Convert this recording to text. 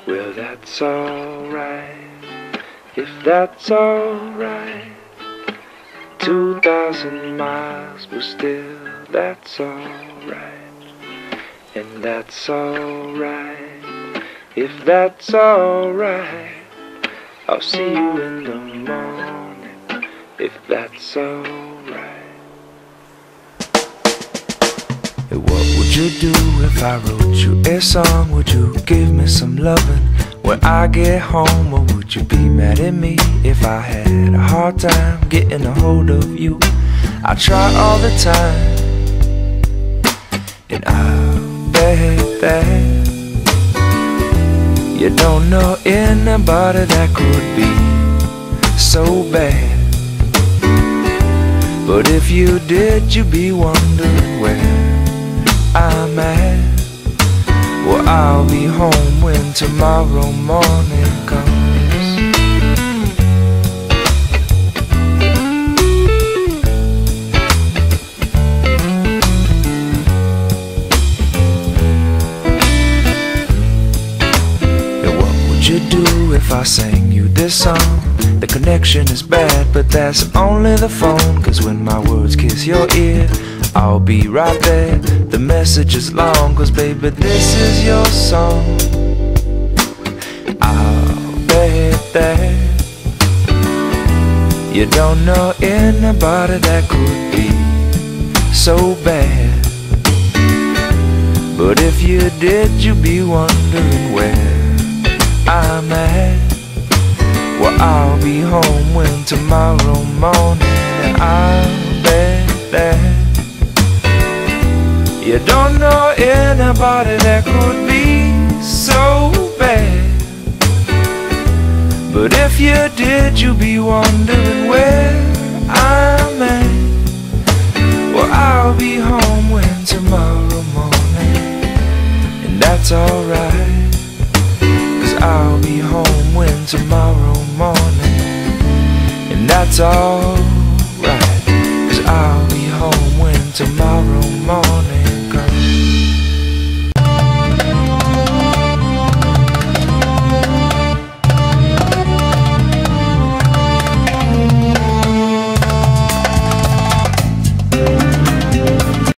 Well, that's alright, if that's alright. 2,000 miles, but still that's alright. And that's alright, if that's alright. I'll see you in the morning, if that's alright. What would you do if I wrote you a song? Would you give me some lovin' when I get home? Or would you be mad at me if I had a hard time getting a hold of you? I try all the time, and I'll bet that you don't know anybody that could be so bad. But if you did, you'd be wondering where I'm at. Well, I'll be home when tomorrow morning comes. And what would you do if I sang you this song? The connection is bad, but that's only the phone. 'Cause when my words kiss your ear, I'll be right there. The message is long, 'cause baby, this is your song. I'll bet that you don't know anybody that could be so bad. But if you did, you'd be wondering where I'm at. Well, I'll be home when tomorrow morning, and I'll bet that you don't know anybody that could be so bad. But if you did, you'd be wondering where I'm at. Well, I'll be home when tomorrow morning, and that's alright. 'Cause I'll be home when tomorrow morning, and that's alright.